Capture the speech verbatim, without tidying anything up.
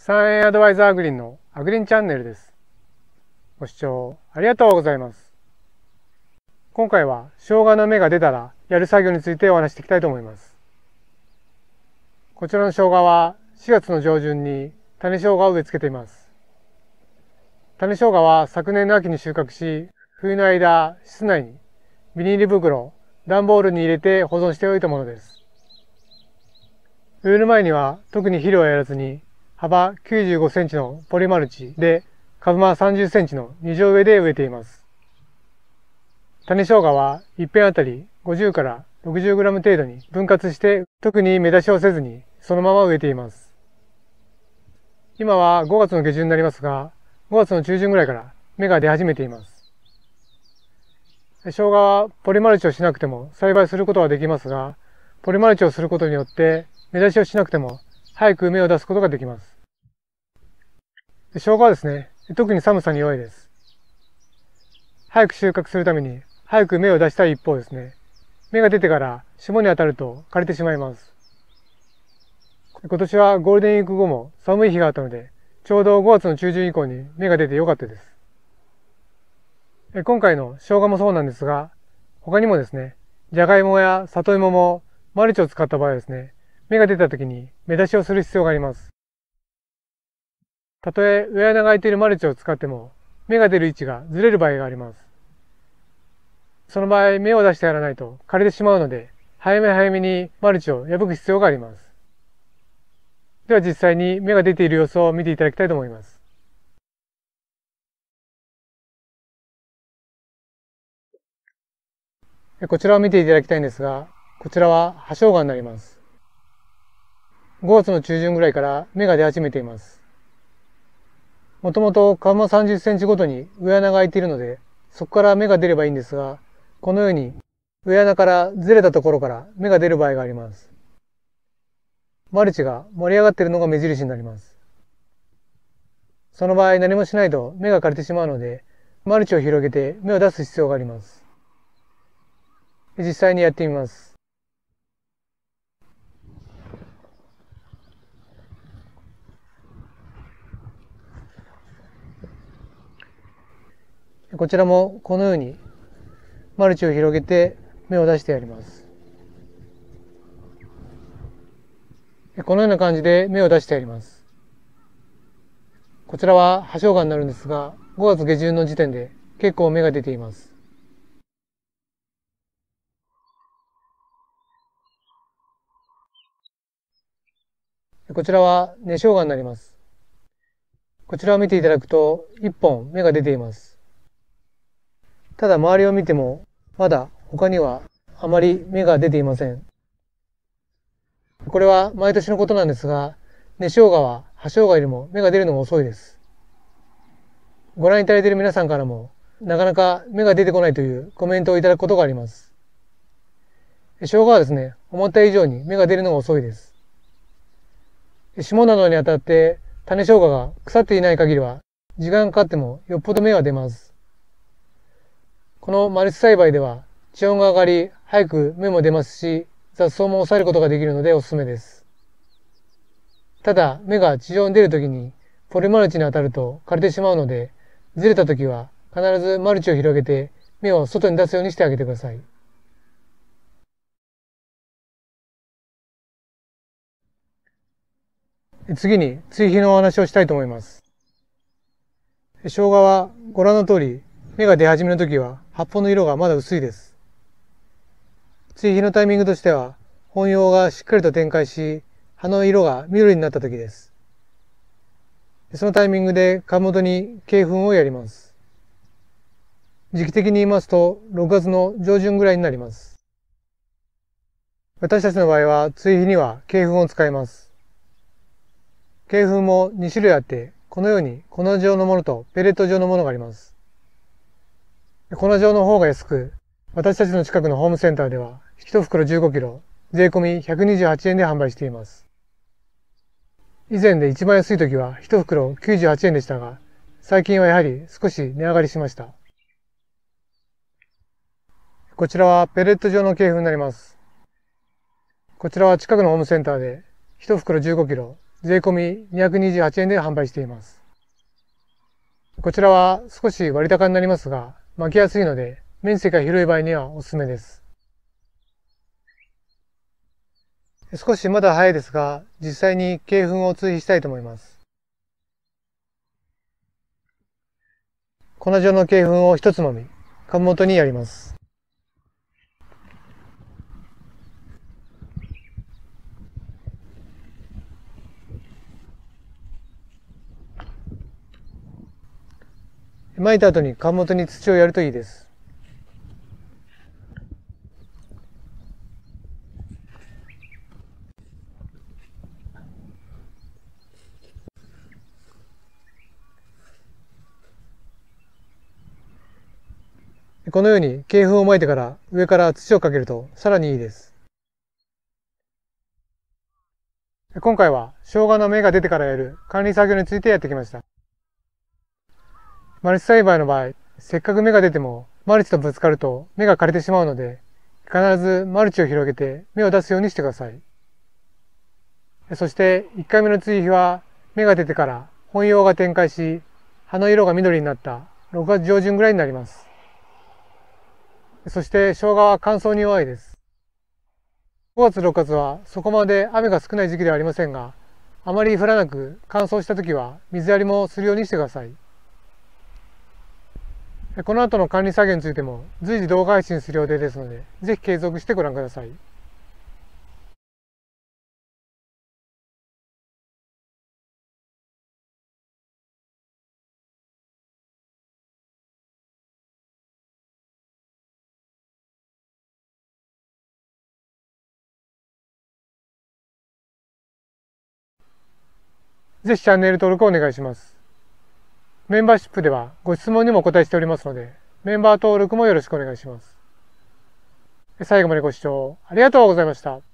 サンエーアドバイザーグリーンのアグリーンチャンネルです。ご視聴ありがとうございます。今回は生姜の芽が出たらやる作業についてお話していきたいと思います。こちらの生姜はしがつの上旬に種生姜を植え付けています。種生姜は昨年の秋に収穫し、冬の間室内にビニール袋、段ボールに入れて保存しておいたものです。植える前には特に肥料をやらずに幅きゅうじゅうごセンチのポリマルチで株間さんじゅっセンチのにじょう植えで植えています。種生姜は一片あたりごじゅうからろくじゅうグラム程度に分割して特に芽出しをせずにそのまま植えています。今はごがつの下旬になりますが、ごがつの中旬ぐらいから芽が出始めています。生姜はポリマルチをしなくても栽培することはできますが、ポリマルチをすることによって芽出しをしなくても早く芽を出すことができます。生姜はですね、特に寒さに弱いです。早く収穫するために早く芽を出したい一方ですね、芽が出てから霜に当たると枯れてしまいます。今年はゴールデンウィーク後も寒い日があったので、ちょうどごがつの中旬以降に芽が出てよかったです。今回の生姜もそうなんですが、他にもですね、じゃがいもや里芋もマルチを使った場合はですね、芽が出た時に芽出しをする必要があります。たとえ植え穴が開いているマルチを使っても、芽が出る位置がずれる場合があります。その場合、芽を出してやらないと枯れてしまうので、早め早めにマルチを破く必要があります。では実際に芽が出ている様子を見ていただきたいと思います。こちらを見ていただきたいんですが、こちらは葉生姜になります。ごがつの中旬ぐらいから芽が出始めています。もともと株間さんじゅっセンチごとに植え穴が開いているので、そこから芽が出ればいいんですが、このように植え穴からずれたところから芽が出る場合があります。マルチが盛り上がっているのが目印になります。その場合何もしないと芽が枯れてしまうので、マルチを広げて芽を出す必要があります。実際にやってみます。こちらもこのようにマルチを広げて芽を出してやります。このような感じで芽を出してやります。こちらは葉生姜になるんですが、ごがつ下旬の時点で結構芽が出ています。こちらは根生姜になります。こちらを見ていただくといっぽん芽が出ています。ただ周りを見てもまだ他にはあまり芽が出ていません。これは毎年のことなんですが、根生姜は葉生姜よりも芽が出るのが遅いです。ご覧いただいている皆さんからもなかなか芽が出てこないというコメントをいただくことがあります。生姜はですね、思った以上に芽が出るのが遅いです。霜などにあたって種生姜が腐っていない限りは時間がかかってもよっぽど芽は出ます。このマルチ栽培では地温が上がり早く芽も出ますし、雑草も抑えることができるのでおすすめです。ただ芽が地上に出るときにポリマルチに当たると枯れてしまうので、ずれたときは必ずマルチを広げて芽を外に出すようにしてあげてください。次に追肥のお話をしたいと思います。生姜はご覧の通り芽が出始めの時は葉っぱの色がまだ薄いです。追肥のタイミングとしては本葉がしっかりと展開し、葉の色が緑になった時です。そのタイミングで株元に鶏粉をやります。時期的に言いますとろくがつの上旬ぐらいになります。私たちの場合は追肥には鶏粉を使います。鶏粉もにしゅるいあって、このように粉状のものとペレット状のものがあります。粉状の方が安く、私たちの近くのホームセンターではいち袋じゅうごキロ、税込みひゃくにじゅうはちえんで販売しています。以前で一番安い時はいち袋きゅうじゅうはちえんでしたが、最近はやはり少し値上がりしました。こちらはペレット状の鶏粉になります。こちらは近くのホームセンターでいち袋じゅうごキロ、 税込みにひゃくにじゅうはちえんで販売しています。こちらは少し割高になりますが、巻きやすいので、面積が広い場合にはおすすめです。少しまだ早いですが、実際に鶏粉を追肥したいと思います。粉状の鶏粉を一つまみ、株元にやります。撒いた後に株元に土をやるといいです。このように鶏粉を撒いてから上から土をかけるとさらにいいです。今回は生姜の芽が出てからやる管理作業についてやってきました。マルチ栽培の場合、せっかく芽が出てもマルチとぶつかると芽が枯れてしまうので、必ずマルチを広げて芽を出すようにしてください。そしていっかいめの追肥は芽が出てから本葉が展開し、葉の色が緑になったろくがつ上旬ぐらいになります。そして生姜は乾燥に弱いです。ごがつ、ろくがつはそこまで雨が少ない時期ではありませんが、あまり降らなく乾燥した時は水やりもするようにしてください。この後の管理作業についても随時動画配信する予定ですので、ぜひ継続してご覧ください。ぜひチャンネル登録をお願いします。メンバーシップではご質問にもお答えしておりますので、メンバー登録もよろしくお願いします。最後までご視聴ありがとうございました。